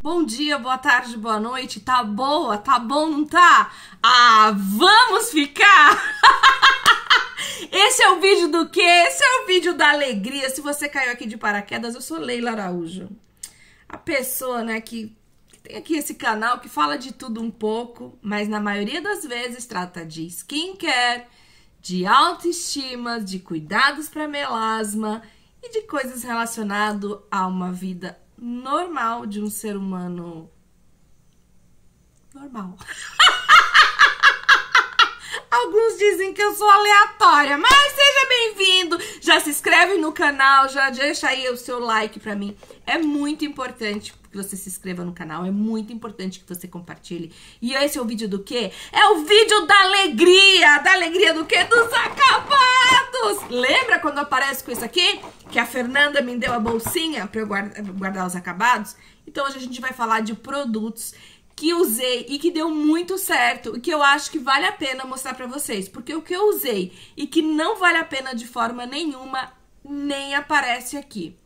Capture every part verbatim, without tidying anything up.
Bom dia, boa tarde, boa noite. Tá boa? Tá bom, não tá? Ah, vamos ficar! Esse é o vídeo do quê? Esse é o vídeo da alegria. Se você caiu aqui de paraquedas, eu sou Leila Araújo. A pessoa, né, que tem aqui esse canal que fala de tudo um pouco, mas na maioria das vezes trata de skincare, de autoestima, de cuidados para melasma e de coisas relacionadas a uma vida normal de um ser humano normal. Alguns dizem que eu sou aleatória, mas seja bem-vindo. Já se inscreve no canal, já deixa aí o seu like pra mim. É muito importante que você se inscreva no canal, é muito importante que você compartilhe. E esse é o vídeo do quê? É o vídeo da alegria. Da alegria do quê? Dos acabados. Lembra quando aparece com isso aqui? Que a Fernanda me deu a bolsinha pra eu guardar, guardar os acabados? Então hoje a gente vai falar de produtos que usei e que deu muito certo e que eu acho que vale a pena mostrar pra vocês. Porque o que eu usei e que não vale a pena de forma nenhuma, nem aparece aqui.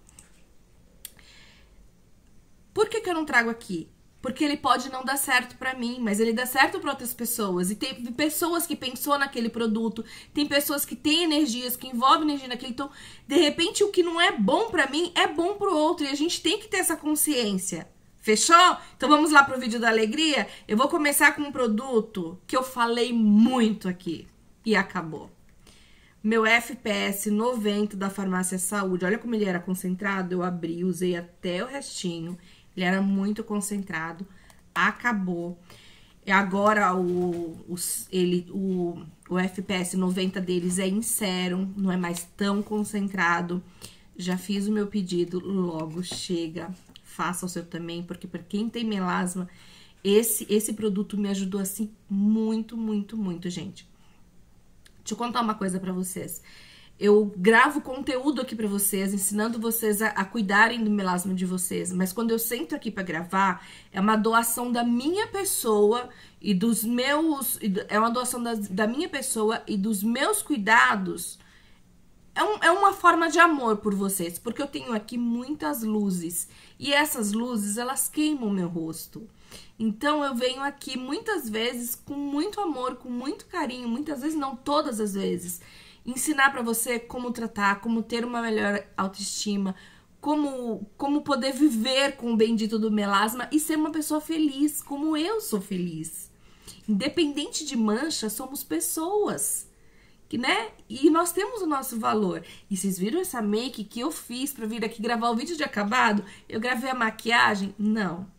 Por que que eu não trago aqui? Porque ele pode não dar certo pra mim, mas ele dá certo pra outras pessoas. E tem pessoas que pensou naquele produto, tem pessoas que têm energias, que envolvem energia naquele. Então, de repente, o que não é bom pra mim é bom pro outro. E a gente tem que ter essa consciência. Fechou? Então vamos lá pro vídeo da alegria? Eu vou começar com um produto que eu falei muito aqui e acabou. Meu F P S noventa da Farmácia Saúde. Olha como ele era concentrado. Eu abri, usei até o restinho. Ele era muito concentrado. Acabou. E agora o, o, ele, o, o F P S noventa deles é em sérum. Não é mais tão concentrado. Já fiz o meu pedido. Logo chega. Faça o seu também, porque para quem tem melasma, esse, esse produto me ajudou, assim, muito, muito, muito, gente. Deixa eu contar uma coisa pra vocês. Eu gravo conteúdo aqui pra vocês, ensinando vocês a, a cuidarem do melasma de vocês, mas quando eu sento aqui pra gravar, é uma doação da minha pessoa e dos meus... É uma doação da, da minha pessoa e dos meus cuidados. É, um, é uma forma de amor por vocês, porque eu tenho aqui muitas luzes. E essas luzes, elas queimam o meu rosto. Então, eu venho aqui muitas vezes com muito amor, com muito carinho, muitas vezes não, todas as vezes, ensinar pra você como tratar, como ter uma melhor autoestima, como, como poder viver com o bendito do melasma e ser uma pessoa feliz, como eu sou feliz. Independente de mancha, somos pessoas. Que, né? E nós temos o nosso valor. E vocês viram essa make que eu fiz pra vir aqui gravar o vídeo de acabado? Eu gravei a maquiagem? Não.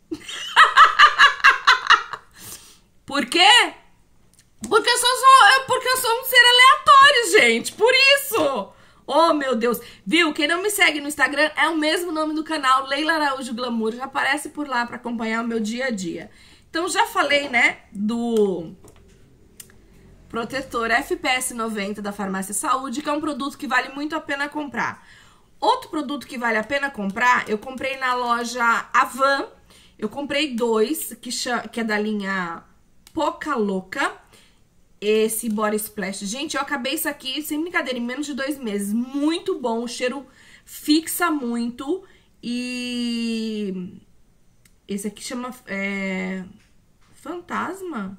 Por quê? Porque eu sou, sou, porque eu sou um ser aleatório, gente. Por isso. Oh, meu Deus. Viu? Quem não me segue no Instagram é o mesmo nome do canal, Leila Araújo Glamour. Já aparece por lá pra acompanhar o meu dia a dia. Então, já falei, né, do... protetor F P S noventa da Farmácia Saúde, que é um produto que vale muito a pena comprar. Outro produto que vale a pena comprar, eu comprei na loja Avan. Eu comprei dois, que, chama, que é da linha Poca Louca. Esse Body Splash. Gente, eu acabei isso aqui, sem brincadeira, em menos de dois meses. Muito bom, o cheiro fixa muito. E... esse aqui chama... É... Fantasma?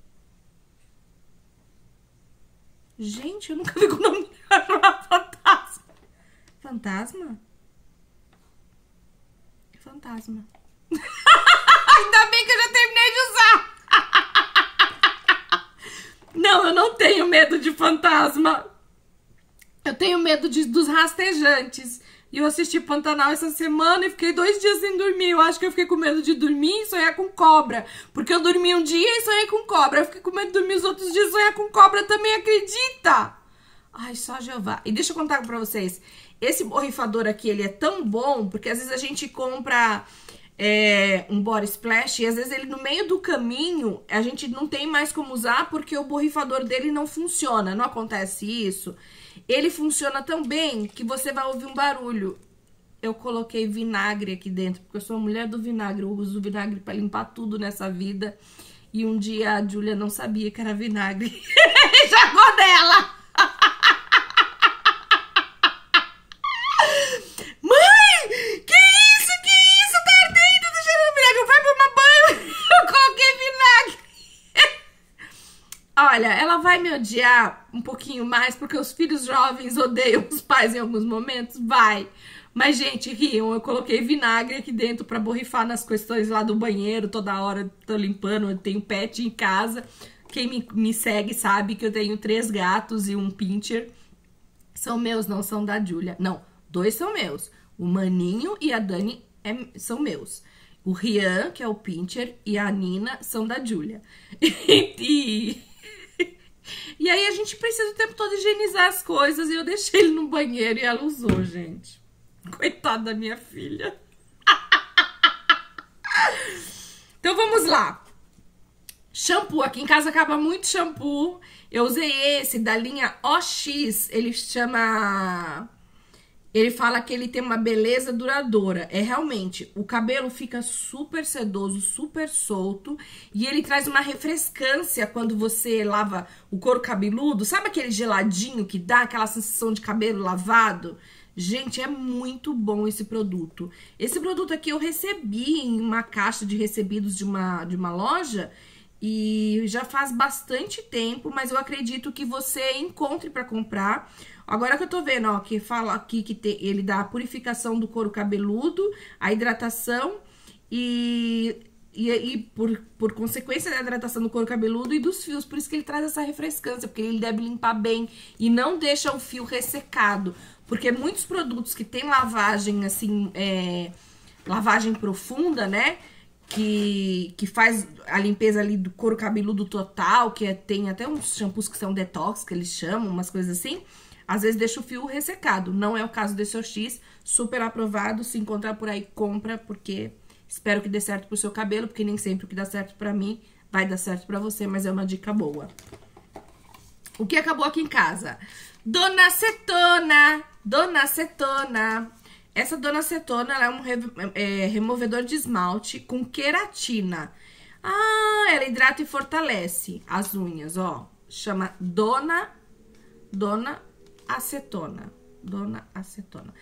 Gente, eu nunca vi com o nome fantasma. Fantasma? Fantasma. Ainda bem que eu já terminei de usar. Não, eu não tenho medo de fantasma. Eu tenho medo de, dos rastejantes. E eu assisti Pantanal essa semana e fiquei dois dias sem dormir. Eu acho que eu fiquei com medo de dormir e sonhar com cobra. Porque eu dormi um dia e sonhei com cobra. Eu fiquei com medo de dormir os outros dias e sonhar com cobra também, acredita? Ai, só Jeová. E deixa eu contar pra vocês. Esse borrifador aqui, ele é tão bom, porque às vezes a gente compra é, um body splash e às vezes ele no meio do caminho, a gente não tem mais como usar porque o borrifador dele não funciona. Não acontece isso? Ele funciona tão bem que você vai ouvir um barulho. Eu coloquei vinagre aqui dentro, porque eu sou a mulher do vinagre. Eu uso vinagre pra limpar tudo nessa vida. E um dia a Júlia não sabia que era vinagre. Jogou dela! Mãe! Que isso? Que isso? Tá ardendo, tá cheirando vinagre. Vai olha, ela vai me odiar um pouquinho mais, porque os filhos jovens odeiam os pais em alguns momentos, vai. Mas, gente, riam, eu coloquei vinagre aqui dentro pra borrifar nas questões lá do banheiro, toda hora tô limpando, eu tenho pet em casa. Quem me, me segue sabe que eu tenho três gatos e um pincher. São meus, não são da Júlia. Não, dois são meus. O Maninho e a Dani é, são meus. O Rian, que é o pincher, e a Nina são da Júlia. E, e aí a gente precisa o tempo todo higienizar as coisas e eu deixei ele no banheiro e ela usou, gente. Coitada da minha filha. Então vamos lá. Shampoo. Aqui em casa acaba muito shampoo. Eu usei esse da linha O X. Ele chama... Ele fala que ele tem uma beleza duradoura. É realmente, o cabelo fica super sedoso, super solto. E ele traz uma refrescância quando você lava o couro cabeludo. Sabe aquele geladinho que dá aquela sensação de cabelo lavado? Gente, é muito bom esse produto. Esse produto aqui eu recebi em uma caixa de recebidos de uma, de uma loja e já faz bastante tempo, mas eu acredito que você encontre para comprar. Agora que eu tô vendo, ó, que fala aqui que te, ele dá a purificação do couro cabeludo, a hidratação e... E, e por, por consequência da hidratação do couro cabeludo e dos fios. Por isso que ele traz essa refrescância, porque ele deve limpar bem e não deixa o fio ressecado. Porque muitos produtos que tem lavagem, assim, é, lavagem profunda, né? Que, que faz a limpeza ali do couro cabeludo total, que é, tem até uns shampoos que são detox, que eles chamam, umas coisas assim. Às vezes deixa o fio ressecado. Não é o caso desse O X, super aprovado. Se encontrar por aí, compra, porque... Espero que dê certo pro seu cabelo, porque nem sempre o que dá certo pra mim vai dar certo pra você, mas é uma dica boa. O que acabou aqui em casa? Dona Acetona! Dona Acetona! Essa Dona Acetona, ela é um re é, removedor de esmalte com queratina. Ah, ela hidrata e fortalece as unhas, ó. Chama Dona, Dona Acetona. Dona Acetona.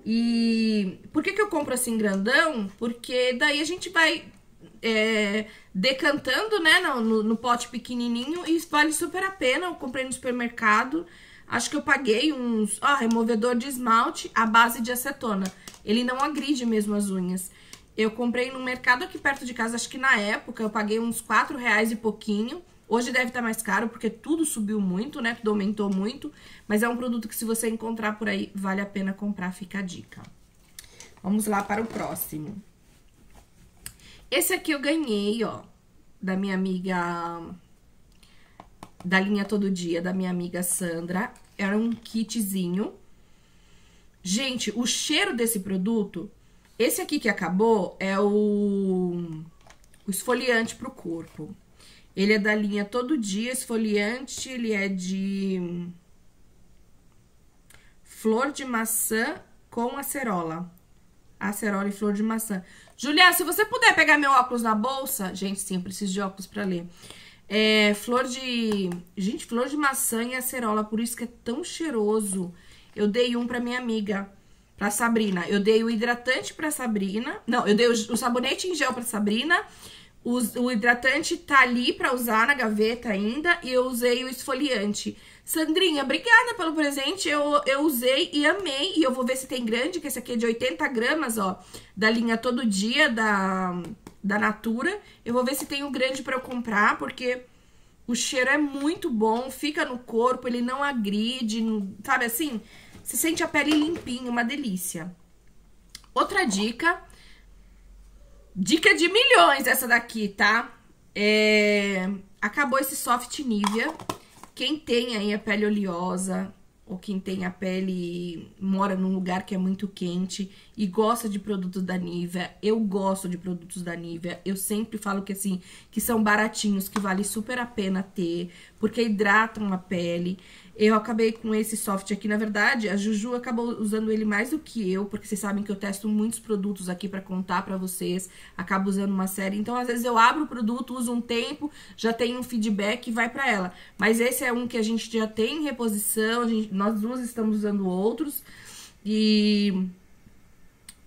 E por que que eu compro assim grandão? Porque daí a gente vai é, decantando, né, no, no, no pote pequenininho e vale super a pena. Eu comprei no supermercado, acho que eu paguei uns... Ó, removedor de esmalte à base de acetona. Ele não agride mesmo as unhas. Eu comprei no mercado aqui perto de casa, acho que na época eu paguei uns quatro reais e pouquinho. Hoje deve estar mais caro, porque tudo subiu muito, né? Tudo aumentou muito. Mas é um produto que, se você encontrar por aí, vale a pena comprar, fica a dica. Vamos lá para o próximo. Esse aqui eu ganhei, ó, da minha amiga... Da linha Todo Dia, da minha amiga Sandra. Era um kitzinho. Gente, o cheiro desse produto... Esse aqui que acabou é o, o esfoliante pro corpo. Ele é da linha Todo Dia, esfoliante, ele é de flor de maçã com acerola. Acerola e flor de maçã. Julia, se você puder pegar meu óculos na bolsa... Gente, sim, eu preciso de óculos pra ler. É, flor de... Gente, flor de maçã e acerola, por isso que é tão cheiroso. Eu dei um pra minha amiga, pra Sabrina. Eu dei o hidratante pra Sabrina. Não, eu dei o, o sabonete em gel pra Sabrina. O, o hidratante tá ali pra usar na gaveta ainda. E eu usei o esfoliante. Sandrinha, obrigada pelo presente. Eu, eu usei e amei. E eu vou ver se tem grande, que esse aqui é de oitenta gramas, ó. Da linha Todo Dia, da, da Natura. Eu vou ver se tem o grande pra eu comprar, porque o cheiro é muito bom. Fica no corpo, ele não agride, sabe assim? Você sente a pele limpinha, uma delícia. Outra dica... Dica de milhões essa daqui, tá? É... Acabou esse Soft Nivea. Quem tem aí a pele oleosa, ou quem tem a pele... Mora num lugar que é muito quente e gosta de produtos da Nivea. Eu gosto de produtos da Nivea. Eu sempre falo que, assim, que são baratinhos, que vale super a pena ter, porque hidratam a pele. Eu acabei com esse soft aqui, na verdade, a Juju acabou usando ele mais do que eu, porque vocês sabem que eu testo muitos produtos aqui pra contar pra vocês, acabo usando uma série, então às vezes eu abro o produto, uso um tempo, já tenho um feedback e vai pra ela. Mas esse é um que a gente já tem em reposição, a gente, nós duas estamos usando outros, e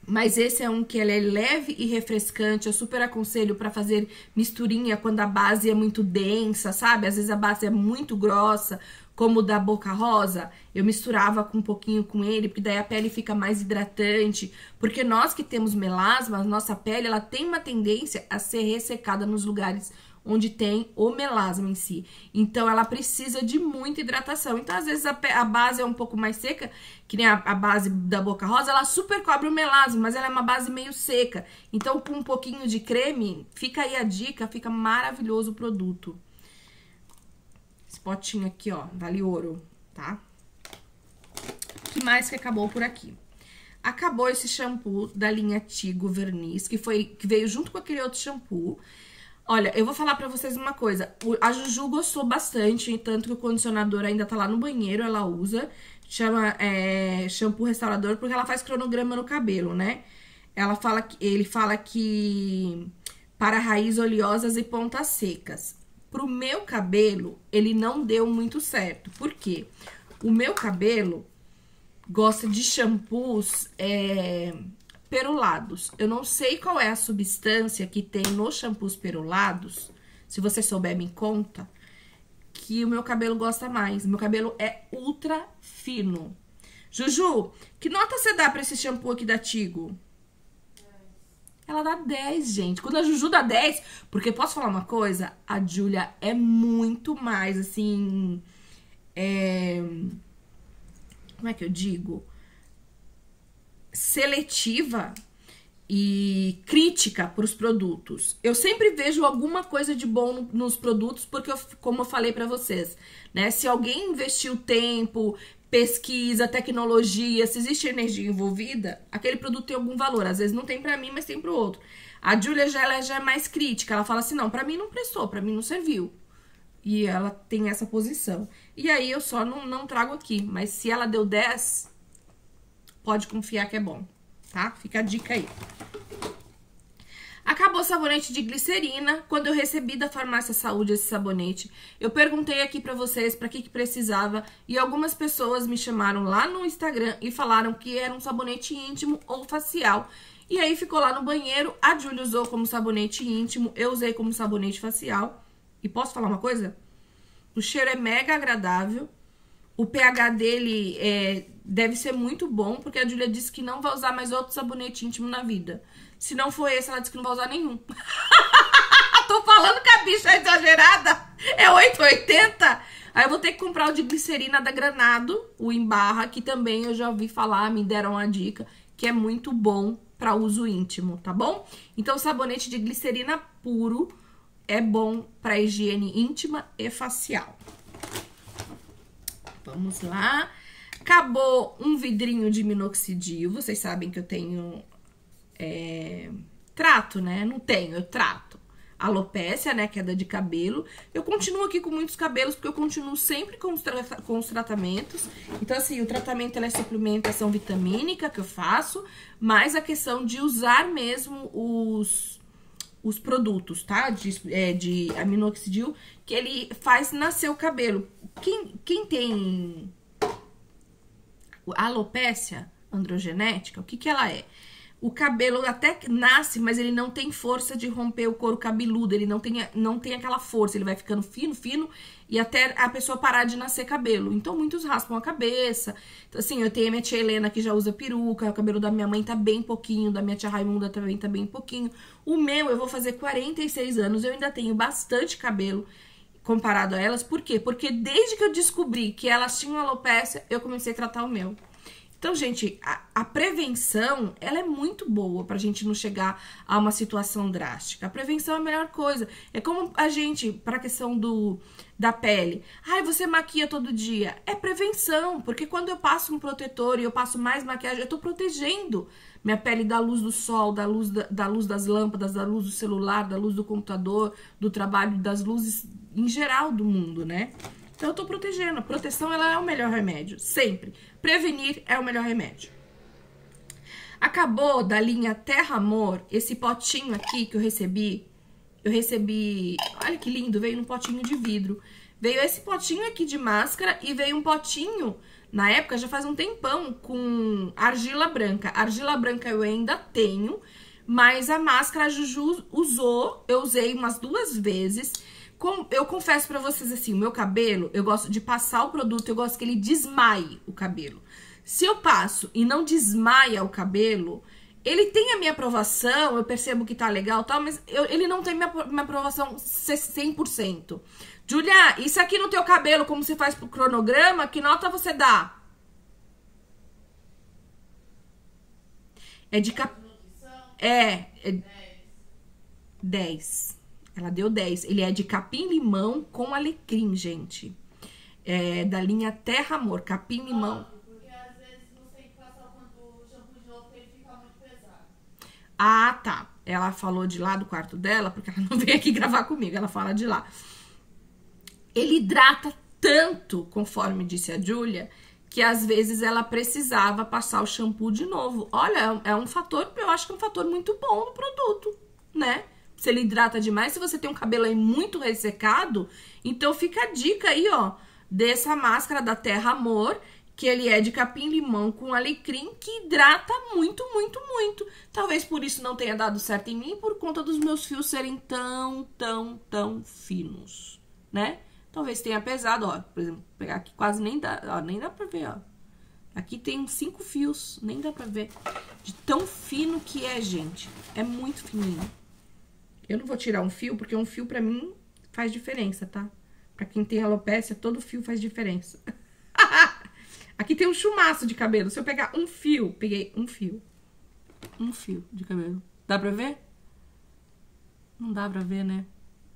Mas esse é um que ele é leve e refrescante. Eu super aconselho pra fazer misturinha quando a base é muito densa, sabe? Às vezes a base é muito grossa, como o da Boca Rosa. Eu misturava com um pouquinho com ele, porque daí a pele fica mais hidratante. Porque nós que temos melasma, a nossa pele, ela tem uma tendência a ser ressecada nos lugares onde tem o melasma em si. Então, ela precisa de muita hidratação. Então, às vezes, a, a base é um pouco mais seca, que nem a, a base da Boca Rosa, ela super cobre o melasma, mas ela é uma base meio seca. Então, com um pouquinho de creme, fica aí a dica, fica maravilhoso o produto. Esse potinho aqui, ó, vale ouro, tá? O que mais que acabou por aqui? Acabou esse shampoo da linha Tigo Verniz, que, foi, que veio junto com aquele outro shampoo. Olha, eu vou falar pra vocês uma coisa. A Juju gostou bastante, tanto que o condicionador ainda tá lá no banheiro, ela usa. Chama é, shampoo restaurador, porque ela faz cronograma no cabelo, né? Ela fala que, ele fala que para raízes oleosas e pontas secas. Pro meu cabelo, ele não deu muito certo. Por quê? O meu cabelo gosta de shampoos... É, perolados. Eu não sei qual é a substância que tem nos shampoos perolados, se você souber me conta, que o meu cabelo gosta mais. Meu cabelo é ultra fino. Juju, que nota você dá pra esse shampoo aqui da Tigo? Ela dá dez, gente. Quando a Juju dá dez, porque posso falar uma coisa? A Júlia é muito mais, assim... É... Como é que eu digo? Seletiva e crítica para os produtos. Eu sempre vejo alguma coisa de bom nos produtos, porque, eu, como eu falei para vocês, né? Se alguém investiu tempo, pesquisa, tecnologia, se existe energia envolvida, aquele produto tem algum valor. Às vezes não tem para mim, mas tem para o outro. A Júlia já, ela já é mais crítica. Ela fala assim, não, para mim não prestou, para mim não serviu. E ela tem essa posição. E aí eu só não, não trago aqui. Mas se ela deu dez... pode confiar que é bom, tá? Fica a dica aí. Acabou o sabonete de glicerina. Quando eu recebi da Farmácia Saúde esse sabonete, eu perguntei aqui pra vocês pra que que precisava. E algumas pessoas me chamaram lá no Instagram e falaram que era um sabonete íntimo ou facial. E aí ficou lá no banheiro. A Júlia usou como sabonete íntimo, eu usei como sabonete facial. E posso falar uma coisa? O cheiro é mega agradável. O pH dele é, deve ser muito bom, porque a Júlia disse que não vai usar mais outro sabonete íntimo na vida. Se não for esse, ela disse que não vai usar nenhum. Tô falando que a bicha é exagerada. É oito e oitenta. Aí eu vou ter que comprar o de glicerina da Granado, o em barra, que também eu já ouvi falar, me deram a dica, que é muito bom para uso íntimo, tá bom? Então, sabonete de glicerina puro é bom para higiene íntima e facial. Vamos lá. Acabou um vidrinho de minoxidil. Vocês sabem que eu tenho... É, trato, né? Não tenho, eu trato. Alopécia, né? Queda de cabelo. Eu continuo aqui com muitos cabelos, porque eu continuo sempre com os, tra com os tratamentos. Então, assim, o tratamento é suplementação vitamínica que eu faço, mas a questão de usar mesmo os... os produtos, tá? De, é, de aminoxidil, que ele faz nascer o cabelo. Quem, quem tem alopécia androgenética, o que que ela é? O cabelo até nasce, mas ele não tem força de romper o couro cabeludo, ele não tem, não tem aquela força, ele vai ficando fino, fino, e até a pessoa parar de nascer cabelo. Então, muitos raspam a cabeça. Então, assim, eu tenho a minha tia Helena que já usa peruca, o cabelo da minha mãe tá bem pouquinho, da minha tia Raimunda também tá bem pouquinho. O meu, eu vou fazer quarenta e seis anos, eu ainda tenho bastante cabelo comparado a elas. Por quê? Porque desde que eu descobri que elas tinham alopécia, eu comecei a tratar o meu. Então, gente, a, a prevenção, ela é muito boa pra gente não chegar a uma situação drástica. A prevenção é a melhor coisa. É como a gente, pra questão do, da pele. Ai, você maquia todo dia. É prevenção, porque quando eu passo um protetor e eu passo mais maquiagem, eu tô protegendo minha pele da luz do sol, da luz, da, da luz das lâmpadas, da luz do celular, da luz do computador, do trabalho, das luzes em geral do mundo, né? Então, eu tô protegendo. A proteção, ela é o melhor remédio, sempre. Prevenir é o melhor remédio. Acabou da linha Terra Amor, esse potinho aqui que eu recebi. Eu recebi... Olha que lindo, veio num potinho de vidro. Veio esse potinho aqui de máscara e veio um potinho na época, já faz um tempão, com argila branca. Argila branca eu ainda tenho, mas a máscara a Juju usou, eu usei umas duas vezes. Com, eu confesso pra vocês assim, o meu cabelo, eu gosto de passar o produto, eu gosto que ele desmaie o cabelo. Se eu passo e não desmaia o cabelo, ele tem a minha aprovação, eu percebo que tá legal e tal, mas eu, ele não tem minha, minha aprovação cem por cento. Julia, isso aqui no teu cabelo, como você faz pro cronograma, que nota você dá? É de cap... É, é... dez. Ela deu dez. Ele é de capim-limão com alecrim, gente. É da linha Terra Amor, capim-limão. Porque às vezes você tem que passar quando o shampoo de roupa ele fica muito pesado. Ah, tá. Ela falou de lá do quarto dela, porque ela não veio aqui gravar comigo, ela fala de lá. Ele hidrata tanto, conforme disse a Júlia, que às vezes ela precisava passar o shampoo de novo. Olha, é um fator, eu acho que é um fator muito bom no produto, né? Se ele hidrata demais, se você tem um cabelo aí muito ressecado, então fica a dica aí, ó, dessa máscara da Terra Amor, que ele é de capim-limão com alecrim, que hidrata muito, muito, muito. Talvez por isso não tenha dado certo em mim, por conta dos meus fios serem tão, tão, tão finos, né? Talvez tenha pesado, ó, por exemplo, pegar aqui quase nem dá, ó, nem dá pra ver, ó. Aqui tem uns cinco fios, nem dá pra ver. De tão fino que é, gente. É muito fininho. Eu não vou tirar um fio, porque um fio pra mim faz diferença, tá? Pra quem tem alopécia, todo fio faz diferença. Aqui tem um chumaço de cabelo. Se eu pegar um fio, peguei um fio. Um fio de cabelo. Dá pra ver? Não dá pra ver, né?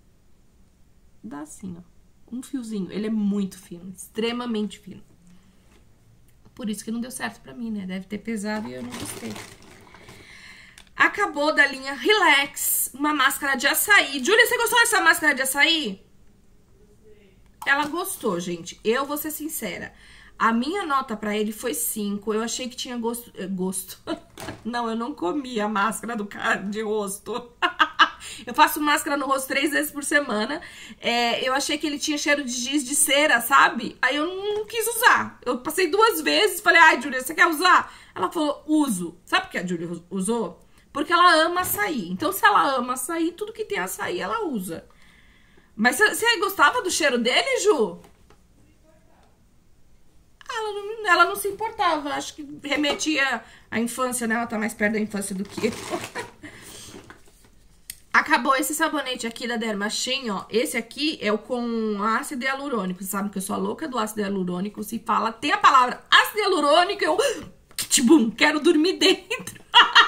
Dá sim, ó. Um fiozinho. Ele é muito fino, extremamente fino. Por isso que não deu certo pra mim, né? Deve ter pesado e eu não gostei. Acabou da linha Relax, uma máscara de açaí. Júlia, você gostou dessa máscara de açaí? Ela gostou, gente. Eu vou ser sincera. A minha nota pra ele foi cinco. Eu achei que tinha gosto... Gosto. Não, eu não comi a máscara do cara de rosto. Eu faço máscara no rosto três vezes por semana. É, eu achei que ele tinha cheiro de giz de cera, sabe? Aí eu não quis usar. Eu passei duas vezes, falei, ai, Júlia, você quer usar? Ela falou, uso. Sabe por que a Júlia usou? Porque ela ama açaí. Então, se ela ama açaí, tudo que tem açaí, ela usa. Mas você gostava do cheiro dele, Ju? Ela não, ela não se importava. Acho que remetia à infância, né? Ela tá mais perto da infância do que eu. Acabou esse sabonete aqui da Dermachin, ó. Esse aqui é o com ácido hialurônico. Vocês sabem que eu sou a louca do ácido hialurônico. Se fala, tem a palavra ácido hialurônico, eu... Tibum, quero dormir dentro.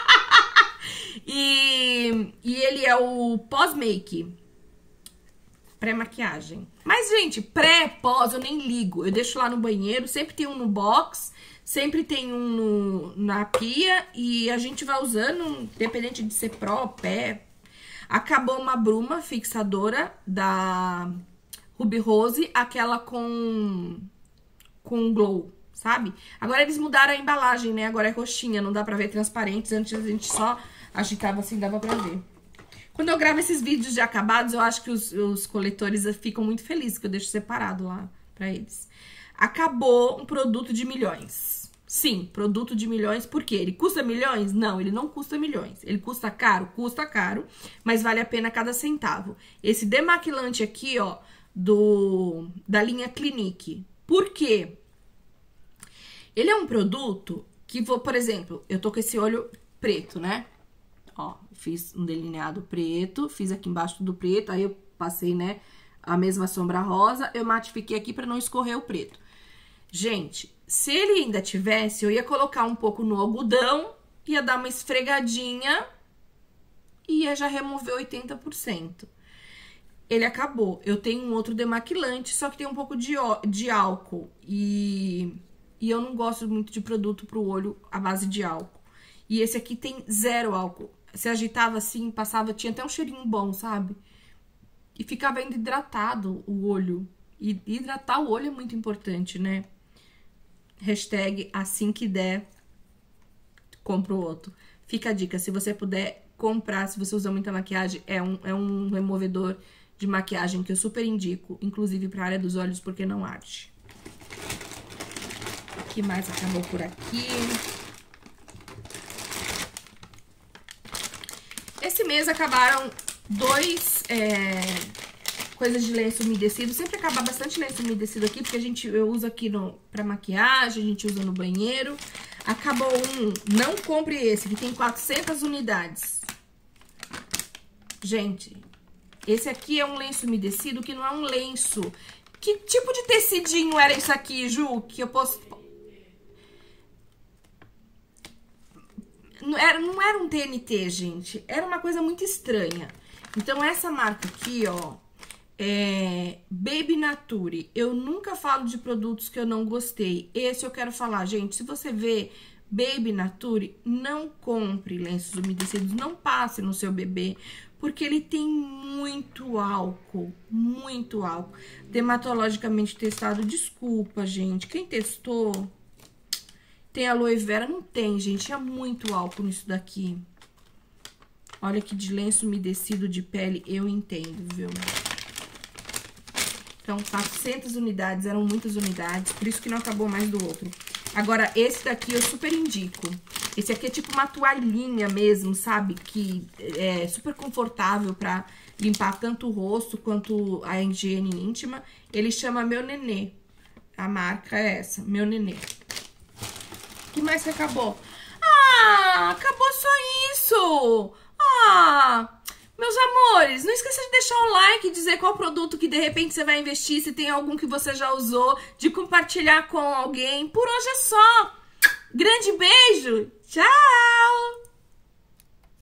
e, e ele é o pós-make. Pré-maquiagem. Mas, gente, pré, pós, eu nem ligo. Eu deixo lá no banheiro. Sempre tem um no box. Sempre tem um no, na pia. E a gente vai usando, independente de ser pró, pé... Acabou uma bruma fixadora da Ruby Rose, aquela com, com glow, sabe? Agora eles mudaram a embalagem, né? Agora é roxinha, não dá pra ver transparentes. Antes a gente só agitava assim, dava pra ver. Quando eu gravo esses vídeos de acabados, eu acho que os, os coletores ficam muito felizes, que eu deixo separado lá pra eles. Acabou um produto de milhões. Sim, produto de milhões, por quê? Ele custa milhões? Não, ele não custa milhões. Ele custa caro? Custa caro, mas vale a pena cada centavo. Esse demaquilante aqui, ó, do, da linha Clinique. Por quê? Ele é um produto que, vou, por exemplo, eu tô com esse olho preto, né? Ó, fiz um delineado preto, fiz aqui embaixo do preto, aí eu passei, né, a mesma sombra rosa, eu matifiquei aqui pra não escorrer o preto. Gente, se ele ainda tivesse, eu ia colocar um pouco no algodão, ia dar uma esfregadinha e ia já remover oitenta por cento. Ele acabou. Eu tenho um outro demaquilante, só que tem um pouco de, de álcool. E, e eu não gosto muito de produto pro olho à base de álcool. E esse aqui tem zero álcool. Você agitava assim, passava, tinha até um cheirinho bom, sabe? E ficava ainda hidratado o olho. E hidratar o olho é muito importante, né? Hashtag assim que der, compra o outro. Fica a dica, se você puder comprar, se você usa muita maquiagem, é um, é um removedor de maquiagem que eu super indico, inclusive para a área dos olhos, porque não arde. O que mais acabou por aqui? Esse mês acabaram dois é, coisas de lenço umedecido. Sempre acaba bastante lenço umedecido aqui, porque a gente, eu uso aqui no, pra maquiagem, a gente usa no banheiro. Acabou um, não compre esse, que tem quatrocentas unidades. Gente, esse aqui é um lenço umedecido que não é um lenço. Que tipo de tecidinho era isso aqui, Ju? Que eu posso... Não era, não era um T N T, gente. Era uma coisa muito estranha. Então, essa marca aqui, ó, é Baby Nature. Eu nunca falo de produtos que eu não gostei. Esse eu quero falar, gente. Se você vê Baby Nature, não compre lenços umedecidos. Não passe no seu bebê, porque ele tem muito álcool, muito álcool. Dermatologicamente testado, desculpa, gente. Quem testou... Tem aloe vera? Não tem, gente. Tinha muito álcool nisso daqui. Olha que de lenço umedecido de pele, eu entendo, viu? Então, quatrocentas unidades, eram muitas unidades, por isso que não acabou mais do outro. Agora, esse daqui eu super indico. Esse aqui é tipo uma toalhinha mesmo, sabe? Que é super confortável pra limpar tanto o rosto quanto a higiene íntima. Ele chama Meu Nenê. A marca é essa, Meu Nenê. O que mais que acabou? Ah, acabou só isso! Ah, meus amores, não esqueça de deixar o like, dizer qual produto que de repente você vai investir, se tem algum que você já usou, de compartilhar com alguém. Por hoje é só. Grande beijo, tchau!